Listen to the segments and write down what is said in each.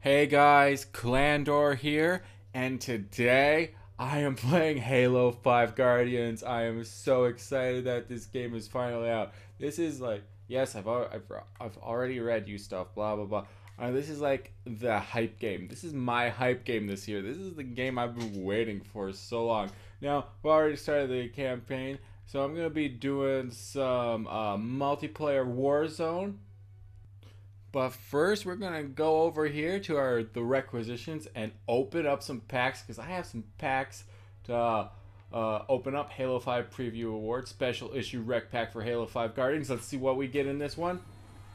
Hey guys, Clandor here, and today I am playing Halo 5 Guardians. I am so excited that this game is finally out. This is like, yes, I've already read you stuff, blah blah blah. This is like the hype game. This is my hype game this year. This is the game I've been waiting for so long. Now, we've already started the campaign, so I'm gonna be doing some multiplayer Warzone. But first, we're gonna go over here to the requisitions and open up some packs because I have some packs to open up. Halo 5 Preview Award Special Issue Rec Pack for Halo 5 Guardians. Let's see what we get in this one.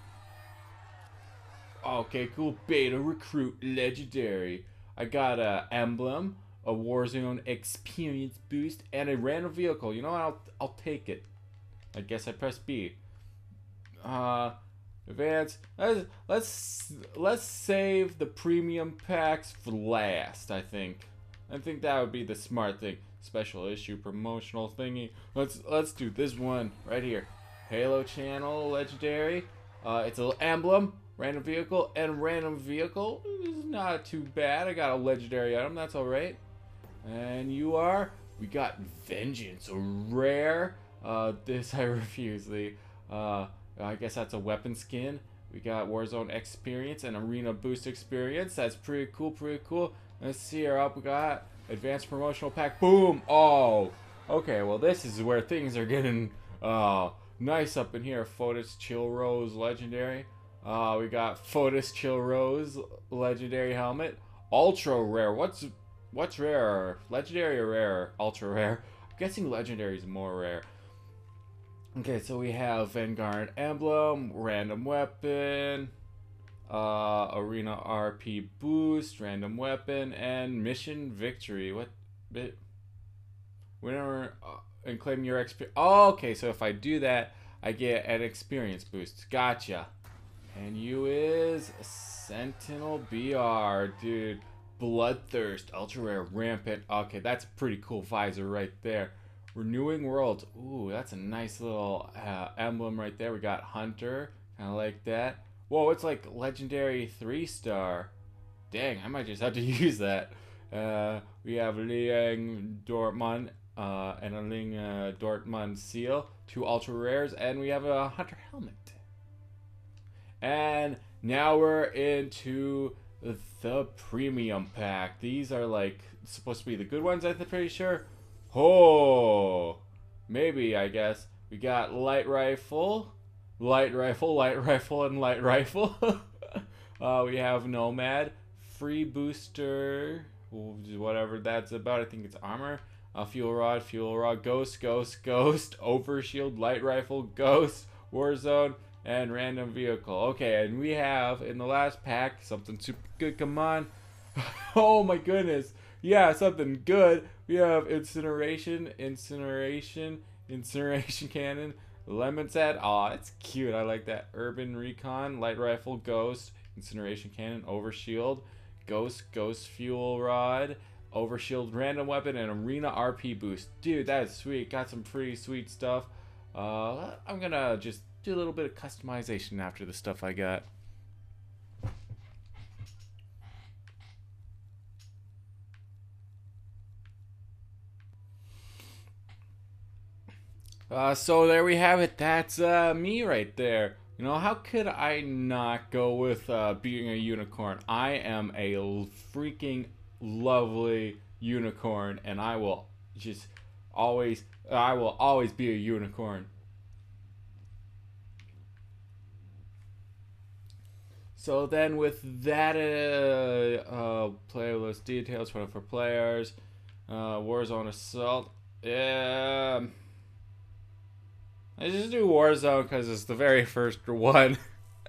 Okay, cool. Beta Recruit Legendary. I got a emblem, a Warzone Experience Boost, and a random vehicle. You know what? I'll take it. I guess I press B. Advance. Let's save the premium packs for last. I think that would be the smart thing. Special issue promotional thingy. Let's do this one right here. Halo Channel Legendary. It's an emblem, random vehicle, and random vehicle is not too bad. I got a legendary item. That's all right. And we got Vengeance, a rare. This I refuse. I guess that's a weapon skin. We got Warzone Experience and Arena Boost Experience. That's pretty cool, pretty cool. Let's see her up. We got Advanced Promotional Pack. Boom! Oh! Okay, well this is where things are getting nice up in here. Fotis Chill Rose Legendary. We got Fotis Chill Rose Legendary Helmet. Ultra Rare. What's rare? Legendary or rare? Ultra Rare. I'm guessing Legendary is more rare. Okay, so we have Vanguard Emblem, Random Weapon, Arena RP Boost, Random Weapon, and Mission Victory. What bit? Winner and claim your experience. Oh, okay, so if I do that, I get an experience boost. Gotcha. And you is Sentinel BR, dude. Bloodthirst, Ultra Rare, Rampant. Okay, that's a pretty cool visor right there. Renewing Worlds. Ooh, that's a nice little emblem right there. We got Hunter. Kind of like that. Whoa, it's like Legendary 3-star. Dang, I might just have to use that. We have Liang Dortmund and a Ling Dortmund seal. 2 Ultra Rares. And we have a Hunter Helmet. And now we're into the Premium Pack. These are like supposed to be the good ones, I'm pretty sure. Oh, maybe, I guess. We got light rifle, and light rifle. We have Nomad, free booster, whatever that's about. I think it's armor. Fuel rod, ghost, overshield, light rifle, ghost, Warzone, and random vehicle. Okay, and we have in the last pack something super good. Come on. Oh my goodness. Yeah, something good. We have Incineration Cannon, Lemon Sad. Aw, it's cute. I like that. Urban Recon, Light Rifle, Ghost, Incineration Cannon, Overshield, Ghost Fuel Rod, Overshield Random Weapon, and Arena RP Boost. Dude, that is sweet. Got some pretty sweet stuff. I'm gonna just do a little bit of customization after the stuff I got. So there we have it. That's me right there. You know, how could I not go with being a unicorn? I am a freaking lovely unicorn, and I will always be a unicorn. So then with that playlist details for players, Warzone Assault, yeah. I just do Warzone because it's the very first one.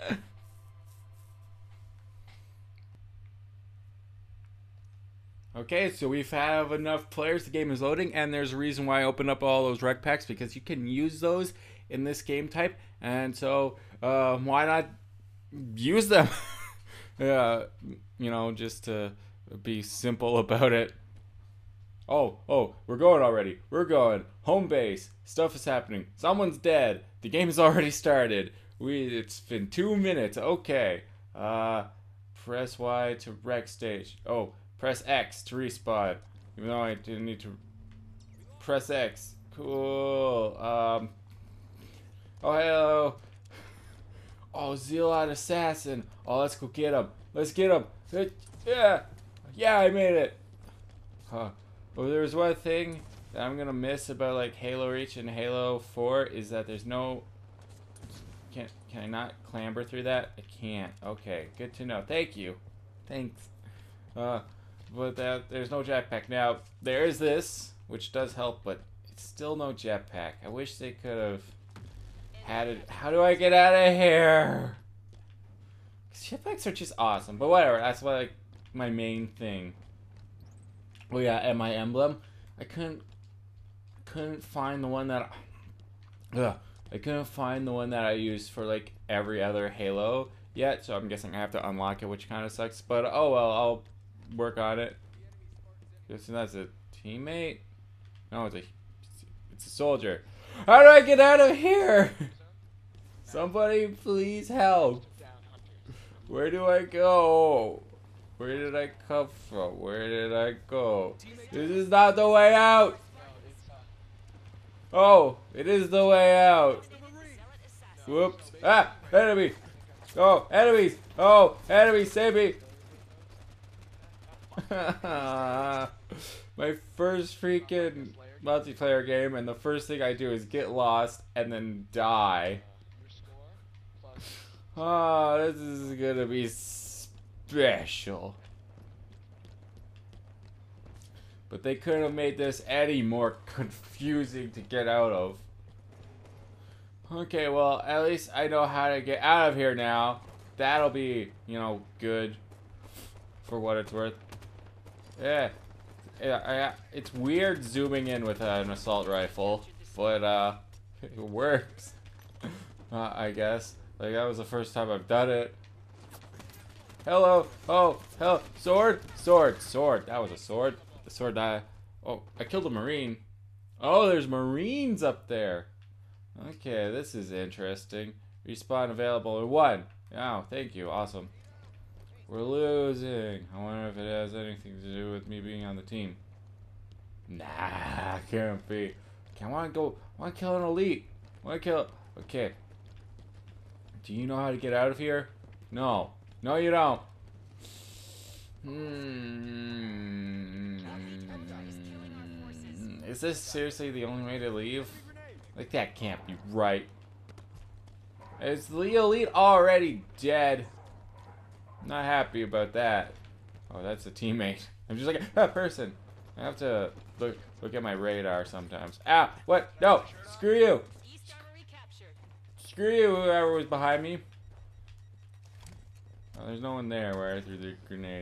Okay, so we have enough players. The game is loading, and there's a reason why I opened up all those rec packs, because you can use those in this game type, and so why not use them? Yeah, you know, just to be simple about it. Oh, we're going already. We're going. Home base. Stuff is happening. Someone's dead. The game has already started. It's been 2 minutes. Okay. Press Y to wreck stage. Oh, press X to respawn. Even though I didn't need to press X. Cool. Oh, hello. Oh, Zealot Assassin. Oh, let's go get him. Let's get him. Yeah. Yeah, I made it. Huh. Well, there's one thing that I'm gonna miss about like Halo Reach and Halo 4 is that there's no... Can I not clamber through that? I can't. Okay, good to know. Thank you. Thanks. But there's no jetpack. Now, there is this, which does help, but it's still no jetpack. I wish they could have had it. How do I get out of here? 'Cause jetpacks are just awesome, but whatever. That's what, like, my main thing. Oh yeah, and my emblem. I couldn't find the one that... I couldn't find the one that I used for like every other Halo yet, so I'm guessing I have to unlock it, which kind of sucks. But oh well, I'll work on it. Guessing that's a teammate. No, it's a soldier. How do I get out of here? Somebody please help. Where do I go? Where did I come from? Where did I go? This is not the way out. Oh, it is the way out. Whoops. Ah, enemy. Oh, enemies. Oh, enemies, save me. My first freaking multiplayer game, and the first thing I do is get lost and then die. Oh, this is gonna be special. But they couldn't have made this any more confusing to get out of. Okay, well, at least I know how to get out of here now. That'll be, you know, good for what it's worth. Yeah. It's weird zooming in with an assault rifle, but it works. I guess. Like, that was the first time I've done it. Hello. Oh, hell. Sword. Sword. Sword. That was a sword. The sword died. Oh, I killed a Marine. Oh, there's Marines up there. Okay, this is interesting. Respawn available in 1. Oh, thank you. Awesome. We're losing. I wonder if it has anything to do with me being on the team. Nah, can't be. Okay, I want to kill an elite. Okay. Do you know how to get out of here? No. No, you don't. Is this seriously the only way to leave? Like, that can't be right. Is the elite already dead? Not happy about that. Oh, that's a teammate. I'm just like a person. I have to look at my radar sometimes. Ah, what? No, screw you. Screw you, whoever was behind me. Oh, there's no one there where I threw the grenade.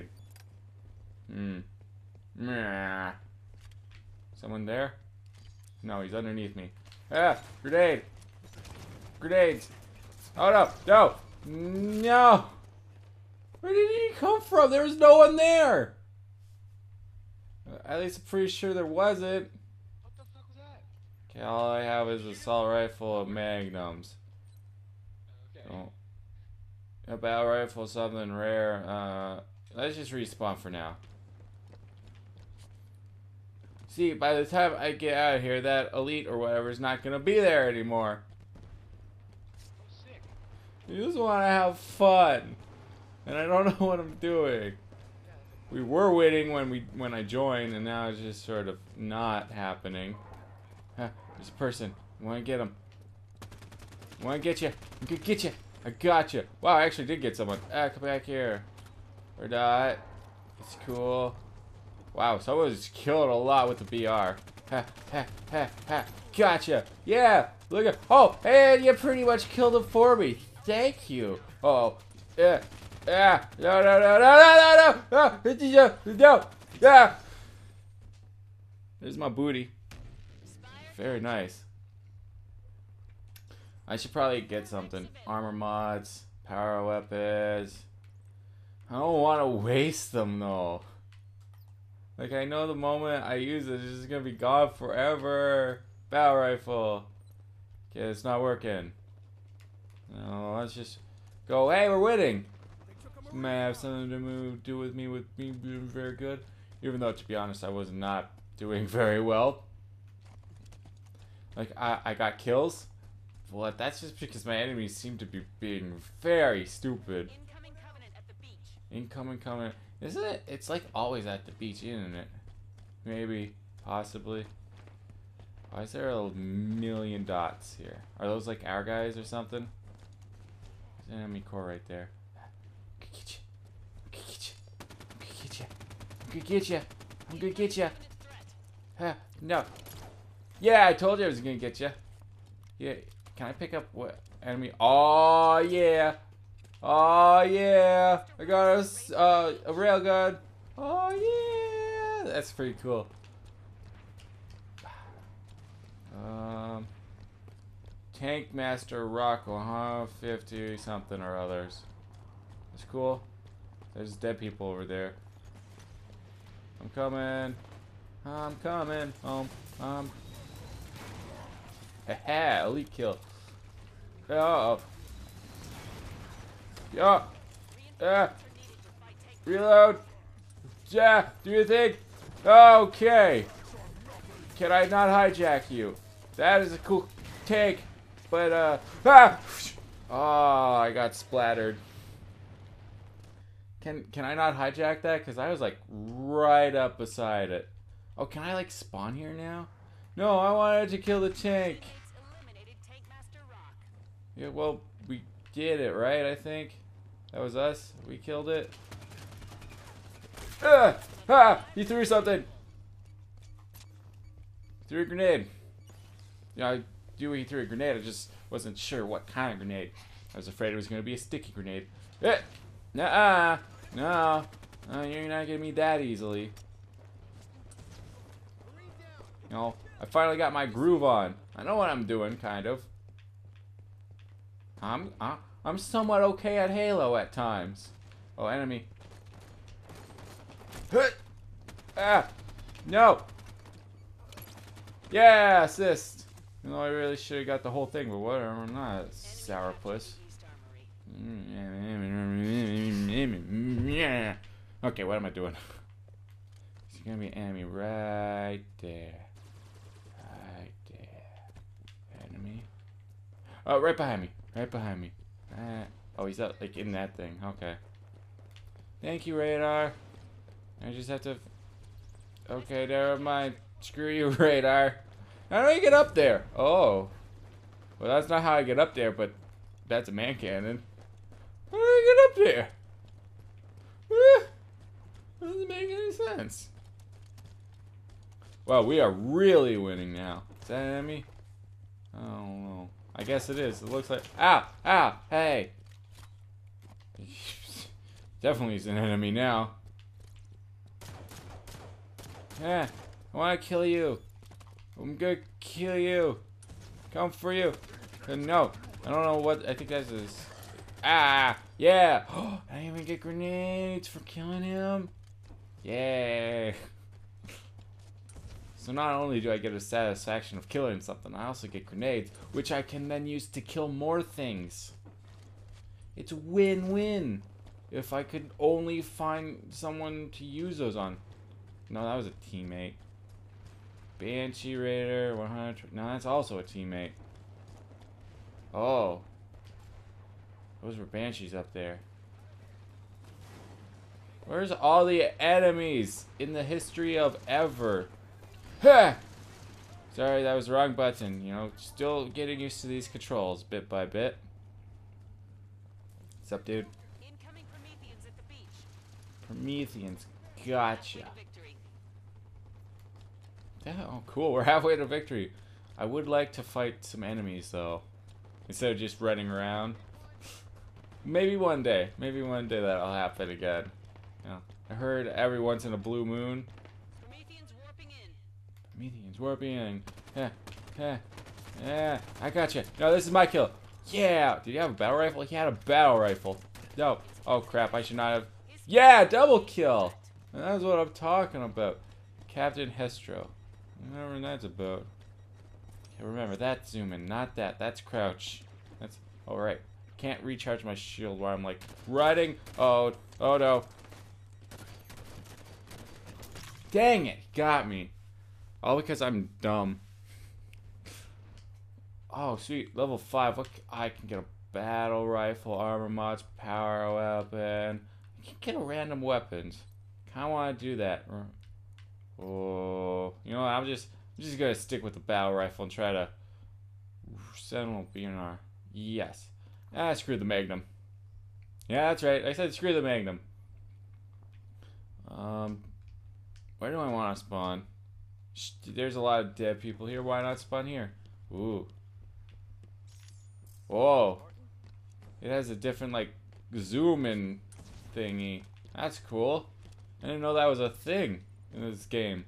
Nah. Someone there? No, he's underneath me. Ah, grenade. Grenades. Oh no, no, no. Where did he come from? There was no one there. At least I'm pretty sure there wasn't. What the fuck was that? Okay, all I have is an assault rifle of magnums. Okay. Oh. A battle rifle, something rare. Let's just respawn for now. See, by the time I get out of here, that elite or whatever is not gonna be there anymore. Oh, sick. You just want to have fun, and I don't know what I'm doing. We were winning when I joined, and now it's just sort of not happening. There's a person. I want to get him. I want to get you. I'm gonna get you. I got you. Wow, I actually did get someone. Ah, come back here. Or not. It's cool. Wow, someone's killing a lot with the BR. Ha, ha, ha, ha. Gotcha. Yeah. Look at. Oh, and you pretty much killed him for me. Thank you. Oh, yeah. Yeah. No, no, no, no, no, no, no. No. Yeah. There's my booty. Very nice. I should probably get something. Armor mods, power weapons. I don't want to waste them though. Like, I know the moment I use it, it's just gonna be gone forever. Battle rifle. Okay, it's not working. No, let's just go. Hey, we're winning. may have something to do with me being very good. Even though, to be honest, I was not doing very well. Like, I got kills. Well, that's just because my enemies seem to be being very stupid. Incoming Covenant at the beach. Incoming Covenant. Isn't it? It's like always at the beach, isn't it? Maybe. Possibly. Why is there a million dots here? Are those like our guys or something? There's an enemy core right there. I'm gonna get you. I'm gonna get you. I'm gonna get you. I'm gonna get you. I'm gonna get you. Huh, no. Yeah, I told you I was gonna get you. Yeah. Can I pick up what enemy? Oh yeah. Oh yeah. I got a railgun. Oh yeah. That's pretty cool. Tank Master Rock 150 something or others. That's cool. There's dead people over there. I'm coming. I'm coming home. Haha, elite kill. Oh. Yeah. Reload. Yeah, do you think? Okay. Can I not hijack you? That is a cool take, but oh, I got splattered. Can I not hijack that? Cause I was like right up beside it. Oh, can I like spawn here now? No, I wanted to kill the tank. Yeah, well, we did it, right? I think that was us. We killed it. He threw something. Threw a grenade. Yeah, I knew he threw a grenade. I just wasn't sure what kind of grenade. I was afraid it was going to be a sticky grenade. Nuh-uh. No. You're not getting me that easily. No. I finally got my groove on. I know what I'm doing, kind of. I'm somewhat okay at Halo at times. Oh, enemy. No. Yeah, assist. You know, I really should have got the whole thing, but whatever. I'm not sourpuss. Okay, what am I doing? There's gonna be an enemy right there. Right there. Enemy. Oh, right behind me. Right behind me. Oh, he's up, like in that thing. Okay. Thank you, radar. I just have to. Okay, never mind. Screw you, radar. How do I get up there? Oh. Well, that's not how I get up there, but that's a man cannon. How do I get up there? Doesn't make any sense. Well, we are really winning now. Is that an enemy? I don't know. I guess it is. It looks like. Ow! Ow! Hey! Definitely is an enemy now. Yeah, I want to kill you. I'm gonna kill you. Come for you. No, I don't know what. I think that's his. Ah! Yeah! I didn't even get grenades for killing him. Yay! So not only do I get a satisfaction of killing something, I also get grenades, which I can then use to kill more things. It's win-win. If I could only find someone to use those on. No, that was a teammate. Banshee Raider 100. No, that's also a teammate. Oh. Those were Banshees up there. Where's all the enemies in the history of ever? Ha! Sorry, that was the wrong button. You know, still getting used to these controls bit by bit. What's up, dude? Incoming Prometheans at the beach. Prometheans. Gotcha. Yeah, oh, cool. We're halfway to victory. I would like to fight some enemies, though. Instead of just running around. Maybe one day. Maybe one day that'll happen again. You know, I heard every once in a blue moon. Prometheans warping in. Prometheans warping in. Yeah. Yeah. Yeah. I gotcha. No, this is my kill. Yeah. Did you have a battle rifle? He had a battle rifle. No. Oh, crap. I should not have. Yeah, double kill. And that's what I'm talking about. Captain Hestro. Whatever that's about. Okay, remember, that's zoom in, not that. That's crouch. That's. Alright. can't recharge my shield while I'm like riding. Oh no. Dang it, got me. All because I'm dumb. Oh, sweet. Level 5. What? I can get a battle rifle, armor mods, power weapon. I can get a random weapons. Kind of want to do that. Oh, you know what? I'm just gonna stick with the battle rifle and try to. Sentinel BNR. Yes. Ah, screw the Magnum. Yeah, that's right. I said screw the Magnum. Where do I want to spawn? There's a lot of dead people here. Why not spawn here? Ooh. Whoa. It has a different, like, zoom in thingy. That's cool. I didn't know that was a thing in this game.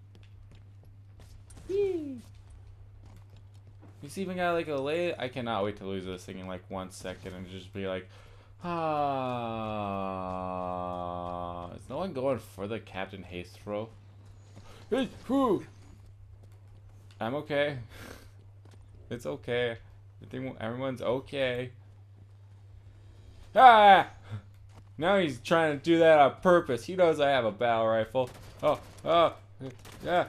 Yee. He's even got, like, a lay. I cannot wait to lose this thing in, like, 1 second and just be like, ah. Is no one going for the Captain Haste throw? Hey, whoo! I'm okay. It's okay. I think everyone's okay. Ah! Now he's trying to do that on purpose. He knows I have a battle rifle. Oh, yeah.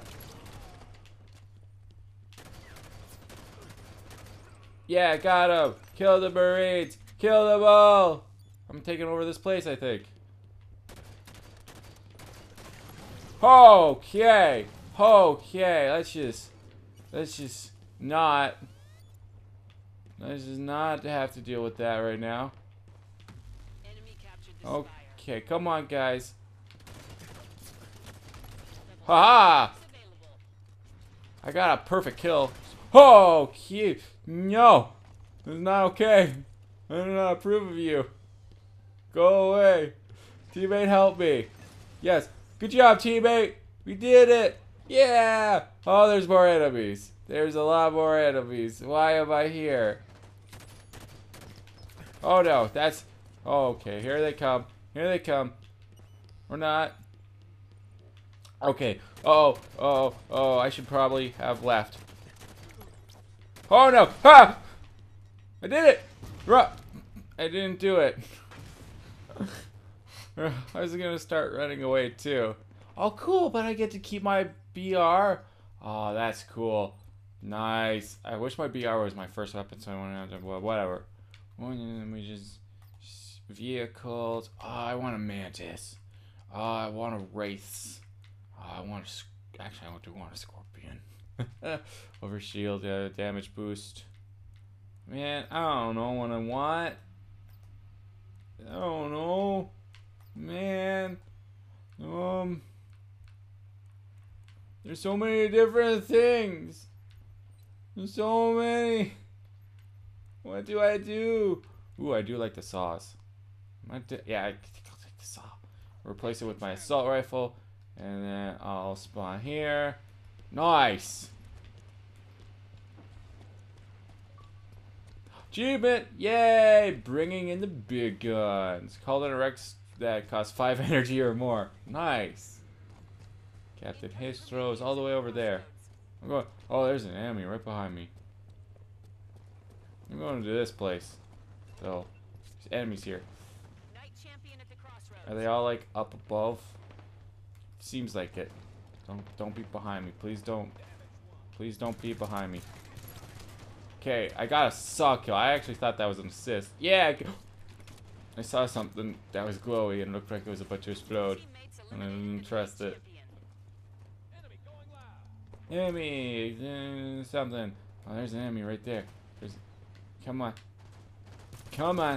Yeah, got him. Kill the Marines. Kill them all. I'm taking over this place, I think. Okay. Let's just not have to deal with that right now. Enemy captured the Spire. Okay, come on, guys. Haha! Available. I got a perfect kill. Oh, cute. No, this is not okay. I do not approve of you. Go away. Teammate, help me. Yes. Good job, teammate. We did it. Yeah. Oh, there's more enemies. There's a lot more enemies. Why am I here? Oh, no. That's... Oh, okay. Here they come. Here they come. Or not. Okay. Oh. I should probably have left. Oh, no. Ah! I did it. I didn't do it. I was gonna start running away too. Oh, cool, but I get to keep my BR. Oh, that's cool. Nice. I wish my BR was my first weapon, so I want to. Well, whatever. We just vehicles. Oh, I want a Mantis. Oh, I want a Wraiths. Oh, I want a. Actually, I do want a Scorpion. Over shield, damage boost. Man, I don't know what I want. I don't know. Man. There's so many different things. There's so many. What do I do? Ooh, I do like the saws. Yeah, I think I'll take the saw. Replace it with my assault rifle. And then I'll spawn here. Nice. Achievement! Yay! Bringing in the big guns. Called in a Rex that costs 5 energy or more. Nice. Captain Hastro is all the way over there. I'm going. Oh, there's an enemy right behind me. I'm going to this place. So, there's enemies here. Knight champion at the crossroads. Are they all like up above? Seems like it. Don't be behind me. Please don't. Please don't be behind me. Okay, I got a saw kill. I actually thought that was an assist. Yeah, I saw something that was glowy and it looked like it was about to explode. And I didn't trust it. Enemy, something. Oh, there's an enemy right there. Come on. Come on.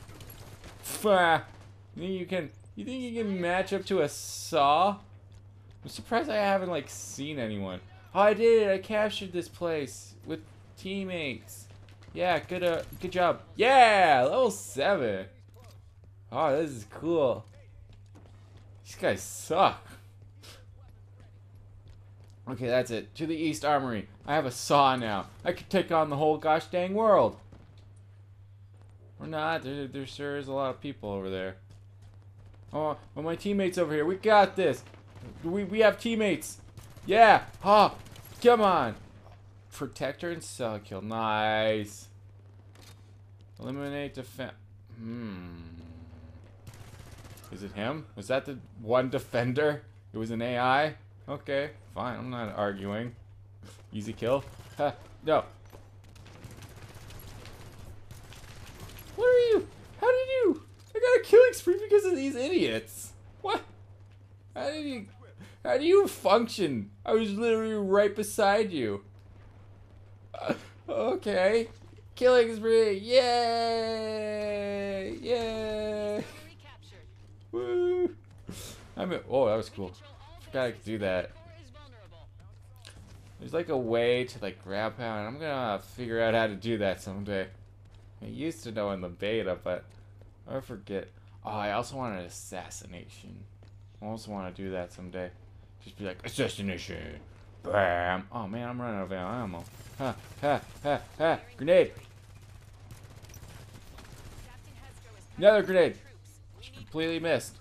You think you can match up to a saw? I'm surprised I haven't like seen anyone. Oh, I did it. I captured this place with teammates. Yeah, good job. Yeah, level 7. Oh, this is cool. These guys suck. Okay, that's it. To the East Armory. I have a saw now. I could take on the whole gosh dang world. Or not. There sure is a lot of people over there. Oh, my teammates over here. We got this. We have teammates. Yeah. Oh, come on. Protector and cell kill. Nice. Eliminate defense. Is it him? Was that the one defender? It was an AI? Okay, fine. I'm not arguing. Easy kill. Ha, no. What are you? How did you? I got a killing spree because of these idiots. What? How did you? How do you function? I was literally right beside you. Okay. Killing spree. Yay! Yay! Enemy captured. Woo! Oh, that was cool. Control all Forgot I could do that. Core is vulnerable. There's like a way to like grab power, and I'm gonna figure out how to do that someday. I used to know in the beta, but I forget. Oh, I also want an assassination. I also want to do that someday. Just be like, assassination. Bam. Oh man, I'm running out of ammo. Ha, ha, ha, ha. Grenade. Captain Hestro is Another grenade. troops. We need Completely missed.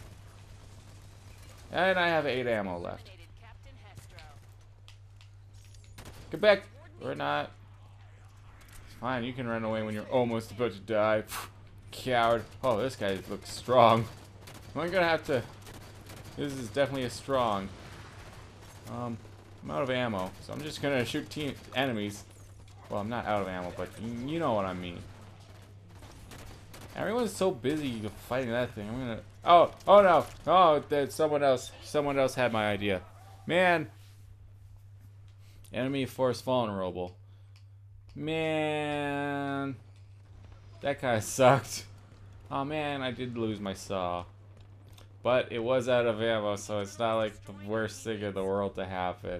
And I have 8 ammo left. eliminated Captain Hestro. Get back. Or not. It's fine. You can run away when you're almost about to die. Coward. Oh, this guy looks strong. I'm gonna have to. This is definitely a strong. I'm out of ammo, so I'm just gonna shoot enemies. Well, I'm not out of ammo, but you know what I mean. Everyone's so busy fighting that thing. I'm gonna. Oh no! Oh, that someone else had my idea. Man. Enemy force vulnerable. Man. That kind of sucked. Oh man, I did lose my saw. But it was out of ammo, so it's not like the worst thing in the world to happen.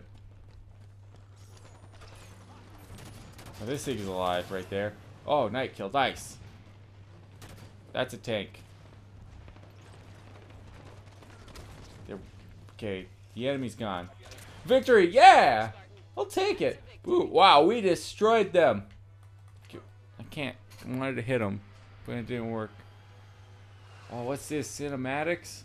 Oh, this thing is alive right there. Oh, night kill. Nice. That's a tank. Okay, the enemy's gone. Victory! Yeah! I'll take it. Ooh, wow, we destroyed them. I can't. I wanted to hit them, but it didn't work. Oh, what's this? Cinematics?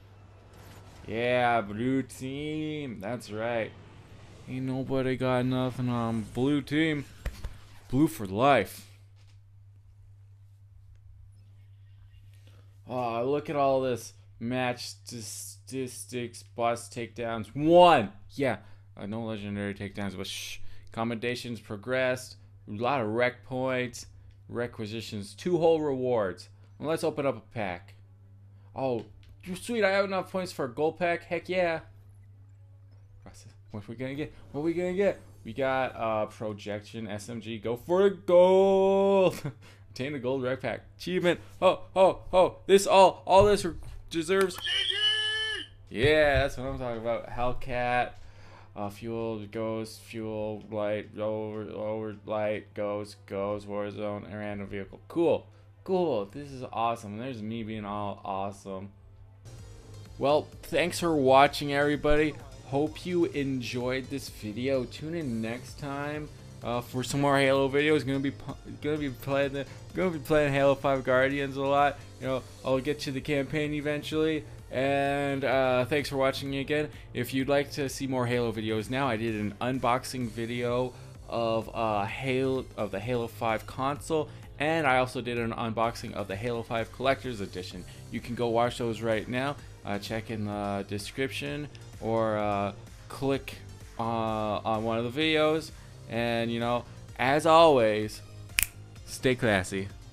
Yeah, blue team. That's right. Ain't nobody got nothing on blue team. Blue for life. Oh, look at all this match statistics, boss takedowns. 1! Yeah, no legendary takedowns, but shh. Commendations progressed. A lot of rec points. Requisitions. 2 whole rewards. Well, let's open up a pack. Oh, sweet, I have enough points for a gold pack. Heck yeah. What are we gonna get? What are we gonna get? We got projection SMG. Go for the gold. Obtain a gold rec pack. Achievement. Oh. All this deserves. Yeah, that's what I'm talking about. Hellcat. Fuel goes, fuel, light, over, light, goes, Warzone, and random vehicle. Cool. This is awesome. There's me being all awesome. Well, thanks for watching, everybody. Hope you enjoyed this video. Tune in next time for some more Halo videos. Gonna be playing Halo 5 Guardians a lot. You know, I'll get to the campaign eventually. And thanks for watching again. If you'd like to see more Halo videos now, I did an unboxing video of the Halo 5 console, and I also did an unboxing of the Halo 5 Collector's Edition. You can go watch those right now. Check in the description or click on one of the videos. And you know, as always, stay classy.